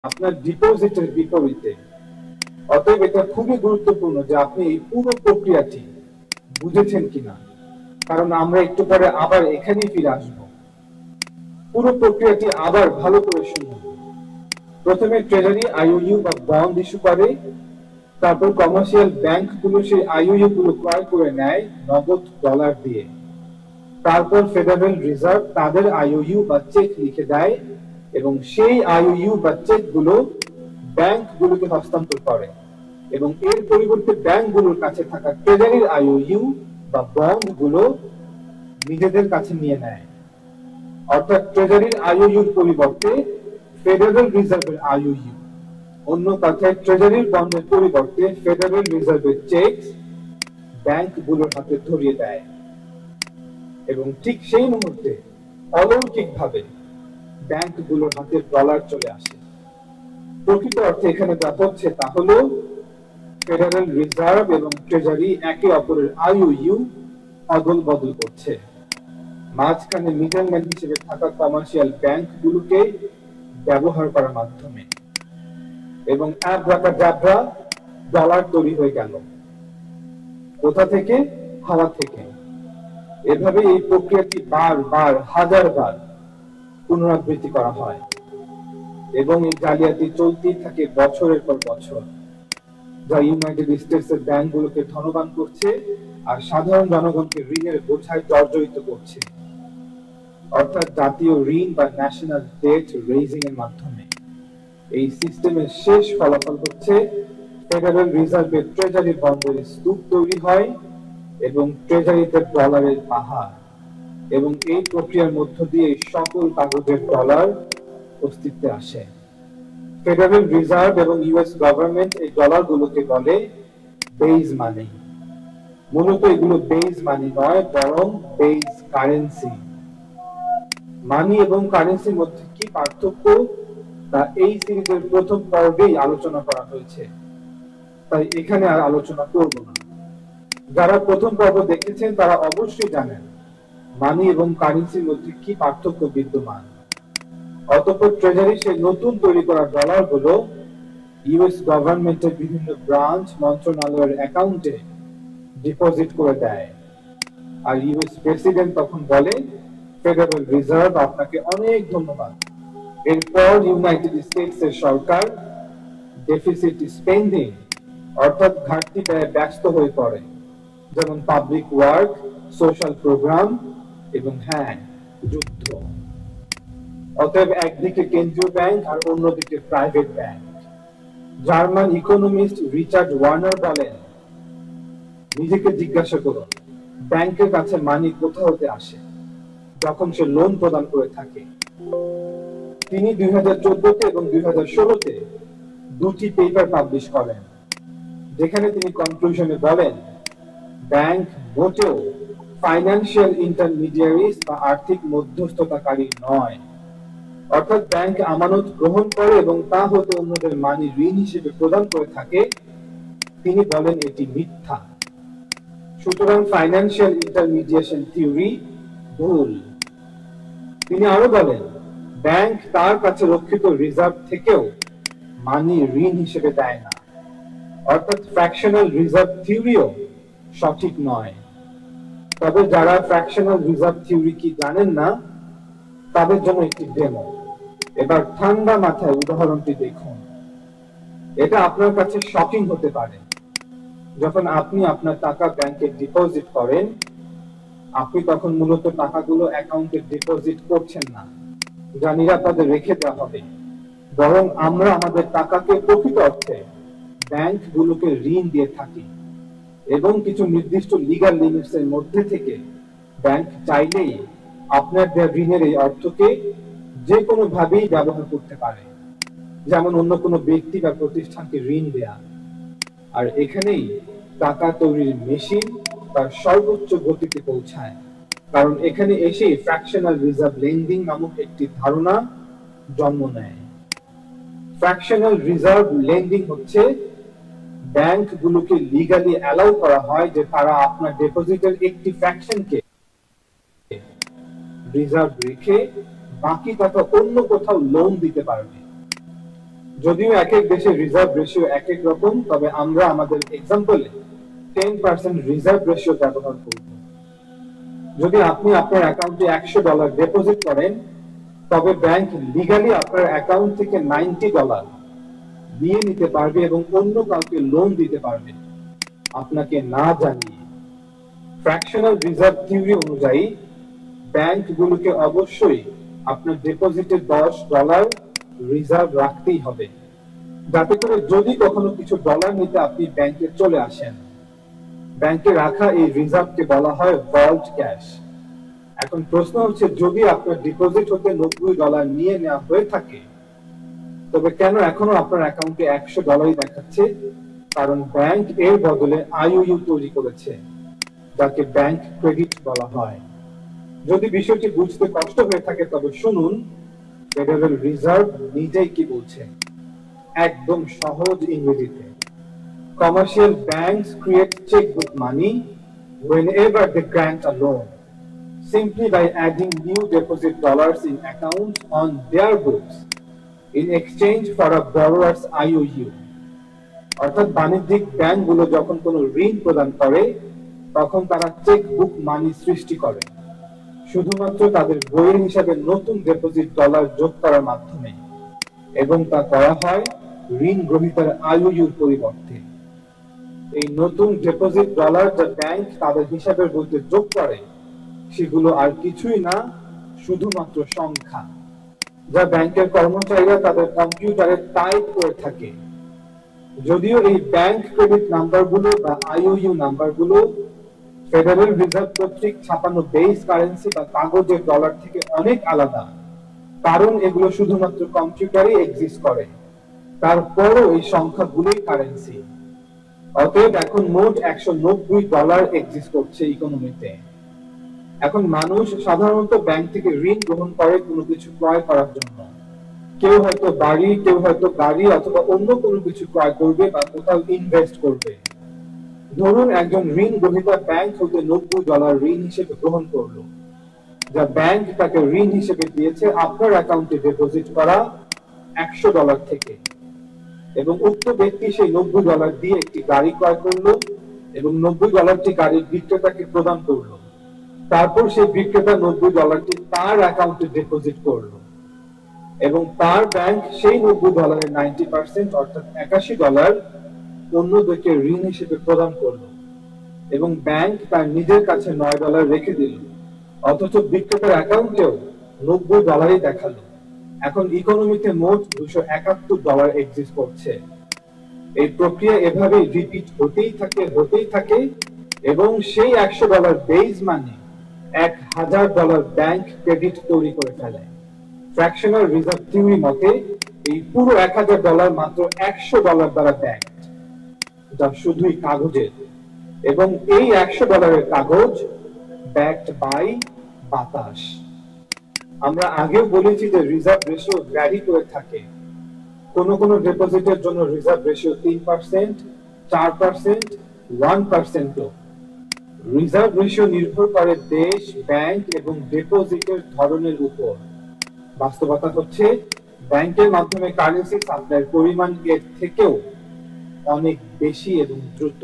আপনার ডিপোজিটের বিপরীতে। অতএব এটা খুবই গুরুত্বপূর্ণ যে আপনি এই পুরো প্রক্রিয়াটি বুঝেছেন কিনা, কারণ আমরা একটু পরে আবার এখানেই ফিরে আসব। পুরো প্রক্রিয়াটি আবার ভালো করে শুনুন। প্রথমে ট্রেজারি আইওইউ বা বন্ড ইস্যু করে, তারপর কমার্শিয়াল ব্যাংকগুলো সেই আইওইউ গুলো ক্রয় করে নেয় নগদ ডলার দিয়ে। তারপর ফেডারেল রিজার্ভ তাদের আইওইউ বা চেক লিখে দেয় এবং সেই আইওইউ বা চেক গুলো ব্যাংকগুলোকে হস্তান্তর করে এবং এর পরিবর্তে ব্যাংকগুলোর কাছে থাকা ট্রেজারির আইওইউ বা বন্ড গুলো নিজেদের কাছে নিয়ে নেয়। অর্থাৎ ট্রেজারির আইওইউর পরিবর্তে ফেডারেল রিজার্ভের আইওইউ, অন্য কথায় ট্রেজারির বন্ডের পরিবর্তে ফেডারেল রিজার্ভের চেক ব্যাংকগুলোর হাতে ধরিয়ে দেয় এবং ঠিক সেই মুহূর্তে অলৌকিকভাবে ব্যাংকগুলোর হাতে ডলার চলে আসে। প্রকৃত অর্থে এখানে যা হচ্ছে তা হলো ফেডারেল রিজার্ভ এবং ট্রেজারি একে অপরের আইওইউ অদল বদল করছে, মাঝখানে মিডলম্যান হিসেবে থাকা কমার্শিয়াল ব্যাংকগুলোকে ব্যবহার করার মাধ্যমে, এবং অ্যাব্রাকাডাব্রা ডলার তৈরি হয়ে গেল। কোথা থেকে? হাওয়া থেকে। এভাবে এই প্রক্রিয়াটি বারবার হাজারবার পুনরাবৃত্তি করা হয় এবং এই জালিয়াতি চলতেই থাকে বছরের পর বছর, যা ইউনাইটেড স্টেটসের ব্যাংকগুলোকে ধনবান করছে আর সাধারণ জনগণকে ঋণের বোঝায় জর্জরিত করছে, অর্থাৎ জাতীয় ঋণ বা ন্যাশনাল ডেট রেইজিং এর মাধ্যমে। এই সিস্টেমের শেষ ফলাফল হচ্ছে ফেডারেল রিজার্ভের ট্রেজারি বন্ডের স্তূপ তৈরি হয় এবং ট্রেজারিতে ডলারের পাহাড়, এবং এই প্রক্রিয়ার মধ্য দিয়ে সকল কাগজের ডলার অস্তিত্বে আসে। ফেডারেল রিজার্ভ এবং ইউএস গভর্নমেন্ট এই ডলারগুলোকে বলে বেজ মানি। মূলত এগুলো বেজ মানি নয়, বরং বেজ কারেন্সি। মানি এবং কারেন্সির মধ্যে কি পার্থক্য তা এই সিরিজের প্রথম পর্বেই আলোচনা করা হয়েছে, তাই এখানে আর আলোচনা করব না। যারা প্রথম পর্ব দেখেছেন তারা অবশ্যই জানেন মানি এবং কারেন্সির মধ্যে কি পার্থক্য বিদ্যমান। অতঃপর ট্রেজারি সেই নতুন তৈরি করা ডলার গুলো ইউএস গভর্নমেন্টের বিভিন্ন ব্রাঞ্চ মন্ত্রণালয়ের অ্যাকাউন্টে ডিপোজিট করে দেয়, আর ইউএস প্রেসিডেন্ট তখন বলে, ফেডারেল রিজার্ভ আপনাকে অনেক ধন্যবাদ। এরপর ইউনাইটেড স্টেটস এর সরকার ডেফিসিট স্পেন্ডিং অর্থাৎ ঘাটতি ব্যয়ে ব্যস্ত হয়ে পড়ে, যেমন পাবলিক ওয়ার্ক, সোশ্যাল প্রোগ্রাম এবং হ্যাঁ, যুদ্ধ। অতএব একদিকে কেন্দ্রীয় ব্যাংক আর অন্যদিকে private bank. German economist Richard Warner বলেন, নিজেকে জিজ্ঞাসা করুন ব্যাংকের কাছে মানি কোথা হতে আসে যখন সে লোন প্রদান করে থাকে। তিনি 2014 এবং 2016 দুটি পেপার পাবলিশ করেন, যেখানে তিনি কনক্লুশনে বলেন, ব্যাংক মোটেও ফাইন্যান্সিয়াল ইন্টারমিডিয়ারিজ বা আর্থিক মধ্যস্থতাকারী নয়। অর্থাৎ ব্যাংক আমানত গ্রহণ করে এবং তা হতে অন্যদের মানি ঋণ হিসেবে প্রদান করে থাকে। তিনি বলেন এটি মিথ্যা। সুতরাং ফাইন্যান্সিয়াল ইন্টারমিডিয়েশন থিওরি ভুল। তিনি আরো বলেন, ব্যাংক তার কাছে রক্ষিত রিজার্ভ থেকেও মানি ঋণ হিসেবে দেয় না। অর্থাৎ ফ্র্যাকশনাল রিজার্ভ থিওরিও সঠিক নয়। তবে যারা ফ্র্যাকশনাল রিজার্ভ থিওরি কি জানেন না, তাদের জন্য একটি ডেমো। এবার ঠান্ডা মাথায় উদাহরণটি দেখুন। এটা আপনার কাছে শকিং হতে পারে। যখন আপনি আপনার টাকা ব্যাংকে ডিপোজিট করেন, আপনি তখন মূলত টাকাগুলো অ্যাকাউন্টে ডিপোজিট করছেন না, যা নিরাপদে রেখে দেওয়া হবে, বরং আমরা আমাদের টাকাকে প্রকৃত অর্থে ব্যাংকগুলোকে ঋণ দিয়ে থাকি এবং কিছু নির্দিষ্ট লিগ্যাল লিমিটস এর মধ্যে থেকে ব্যাংক চাইলেই আপনার দেওয়া ঋণের এই অর্থকে যে কোনো ভাবেই ব্যবহার করতে পারে, যেমন অন্য কোনো ব্যক্তি বা প্রতিষ্ঠানকে ঋণ দেয়া। আর এখানেই টাকা তৈরির মেশিন তার সর্বোচ্চ গতিতে পৌঁছায়, কারণ এখানে এসে ফ্র্যাকশনাল রিজার্ভ লেন্ডিং নামক একটি ধারণা জন্ম নেয়। ফ্র্যাকশনাল রিজার্ভ লেন্ডিং হচ্ছে ব্যাংকগুলোকে লিগালি অ্যালাউ করা হয় যে তারা আপনার ডিপোজিটের একটি ফ্র্যাকশনকে রিজার্ভ রেখে বাকি টাকা অন্য কোথাও লোন দিতে পারবে। যদিও এক এক দেশের রিজার্ভ রেশিও এক এক রকম, তবে আমরা আমাদের এক্সাম্পলে 10% রিজার্ভ রেশিও ব্যবহার করব। যদি আপনি আপনার অ্যাকাউন্টে $100 ডিপোজিট করেন, তবে ব্যাংক লিগালি আপনার অ্যাকাউন্ট থেকে $90 নিয়ে নিতে পারবে এবং অন্য কাউকে লোন দিতে পারবে আপনাকে না জানিয়ে। ফ্র্যাকশনাল রিজার্ভ থিওরি অনুযায়ী ব্যাংকগুলোকে অবশ্যই আপনার ডিপোজিটে $10 রিজার্ভ রাখতেই হবে, যাতে করে যদি কখনো কিছু ডলার নিতে আপনি ব্যাংকে চলে আসেন। ব্যাংকে রাখা এই রিজার্ভকে বলা হয় ভল্ট ক্যাশ। এখন প্রশ্ন হচ্ছে, যদি আপনার ডিপোজিট হতে $90 নিয়ে নেওয়া হয়ে থাকে, তবে কেন এখনো আপনার অ্যাকাউন্টে $100 দেখাচ্ছে? কারণ ব্যাংক এর বদলে আইওইউ তৈরি করেছে, যাকে ব্যাংক ক্রেডিট বলা হয়। যদি বিষয়টি বুঝতে কষ্ট হয়ে থাকে, তবে শুনুন ফেডারেল রিজার্ভ নিজেই কি বলছে, একদম সহজ ইংরেজিতে। Commercial banks create checkbook money whenever they grant a loan, simply by adding new deposit dollars in accounts on their books in exchange for a borrower's IOU. অর্থাৎ বাণিজ্যিক ব্যাংকগুলো যখন কোনো ঋণ প্রদান করে, তখন তারা চেকবুক মানি সৃষ্টি করে শুধুমাত্র তাদের বইয়ের হিসাবে নতুন ডিপোজিট ডলার যোগ করার মাধ্যমে, এবং তা করা হয় ঋণ গ্রহীতার আইওইউর পরিবর্তে। এই নতুন ডিপোজিট ডলার যা ব্যাংক তাদের হিসাবের বইতে যোগ করে, সেগুলো আর কিছুই না, শুধুমাত্র সংখ্যা, যা ব্যাংকের কর্মচারীরা তাদের কম্পিউটারে টাইপ করে থাকে। যদিও এই ব্যাংক ক্রেডিট নাম্বারগুলো বা আইওইউ নাম্বারগুলো ফেডারেল রিজার্ভ কর্তৃক ছাপানো বেস কারেন্সি বা কাগজের ডলার থেকে অনেক আলাদা, কারণ এগুলো শুধুমাত্র কম্পিউটারে এক্সিস্ট করে, তারপরও এই সংখ্যাগুলোই কারেন্সি। অতএব এখন মোট $190 এক্সিস্ট করছে ইকোনমিতে। এখন মানুষ সাধারণত ব্যাংক থেকে ঋণ গ্রহণ করে কোনো কিছু ক্রয় করার জন্য। কেউ হয়তো বাড়ি, কেউ হয়তো গাড়ি অথবা অন্য কোনো কিছু ক্রয় করবে বা কোথাও ইনভেস্ট করবে। ধরুন একজন ঋণ গ্রহীতা ব্যাংক হতে $90 ঋণ হিসেবে গ্রহণ করলো, যা ব্যাংক তাকে ঋণ হিসেবে দিয়েছে আপনার অ্যাকাউন্টে ডিপোজিট করা $100 থেকে, এবং উক্ত ব্যক্তি সেই $90 দিয়ে একটি গাড়ি ক্রয় করলো এবং $90টি গাড়ির বিক্রেতাকে প্রদান করলো। তারপর সেই বিক্রেতা $90টি তার অ্যাকাউন্টে ডিপোজিট করলো এবং তার ব্যাংক সেই $90 90% অর্থাৎ $81 অন্যদেরকে ঋণ হিসেবে প্রদান করলো, এবং ব্যাংক তার নিজের কাছে $9 রেখে দিল, অথচ বিক্রেতার অ্যাকাউন্টেও $90 দেখালো। এখন ইকোনমিতে মোট $271 এক্সিস্ট করছে। এই প্রক্রিয়া এভাবেই রিপিট হতেই থাকে এবং সেই $100 বেস মানে $1000 ব্যাংক ক্রেডিট তৈরি করে ফেলে। ফ্র্যাকশনাল রিজার্ভ থিওরি মতে এই পুরো $1000 মাত্র $100 দ্বারা ব্যাংকড, যা শুধুই কাগজের, এবং এই $100 কাগজ ব্যাকড বাই বাতাস। আমরা আগেও বলেছি যে রিজার্ভ রেশিও ভ্যারি করে থাকে। কোন ডিপোজিটের জন্য রিজার্ভ রেশিও 3%, 4%, 1%। রিজার্ভ রেশিও নির্ভর করে দেশ, ব্যাংক এবং ডিপোজিটের ধরনের উপর। বাস্তবতা হচ্ছে ব্যাংকের মাধ্যমে কারেন্সি সাপ্লাইয়ের পরিমাণ এর থেকেও অনেক বেশি এবং দ্রুত।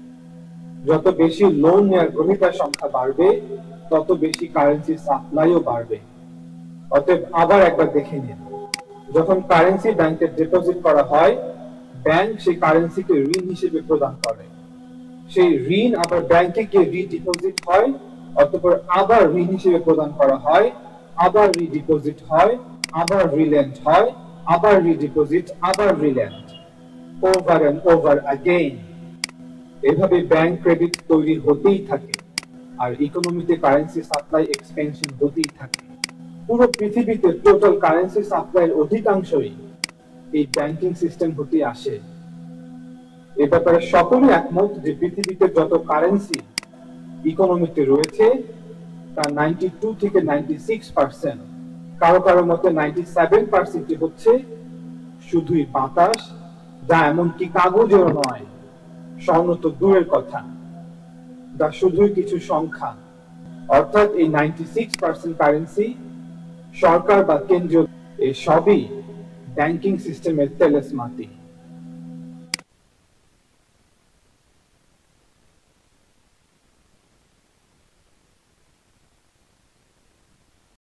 যত বেশি লোন নেওয়ার গ্রহীতার সংখ্যা বাড়বে, তত বেশি কারেন্সি সাপ্লাইও বাড়বে। অতএব আবার একবার দেখে নিন, যখন কারেন্সি ব্যাংকে ডিপোজিট করা হয়, ব্যাংক সেই কারেন্সিকে ঋণ হিসেবে প্রদান করে। সেই ঋণ আবার ব্যাংকে গিয়ে রিডিপোজিট হয়, অতঃপর আবার ঋণ হিসেবে প্রদান করা হয়, আবার রিডিপোজিট হয়, আবার রিলেন্ড হয়, আবার রিডিপোজিট, আবার relend, over and over again. এভাবে ব্যাংক ক্রেডিট তৈরি হতেই থাকে আর ইকোনমিতে কারেন্সি সাপ্লাই এক্সপেনশন হতেই থাকে। পুরো পৃথিবীতে টোটাল কারেন্সি সাপ্লাইয়ের অধিকাংশই এই ব্যাংকিং সিস্টেম হতে আসে। এ ব্যাপারে সকলেই একমত যে পৃথিবীতে যত কারেন্সি ইকোনমিতে রয়েছে তা 92 থেকে 96%, কারো মতে 97% হচ্ছে শুধুই বাতাস, যা এমনকি কাগজেও নয়, স্বর্ণ তো দূরের কথা, যা শুধুই কিছু সংখ্যা। অর্থাৎ এই 96% কারেন্সি সরকার বা কেন্দ্রীয়, এই সবই ব্যাংকিং সিস্টেমের তেলেসমাতি।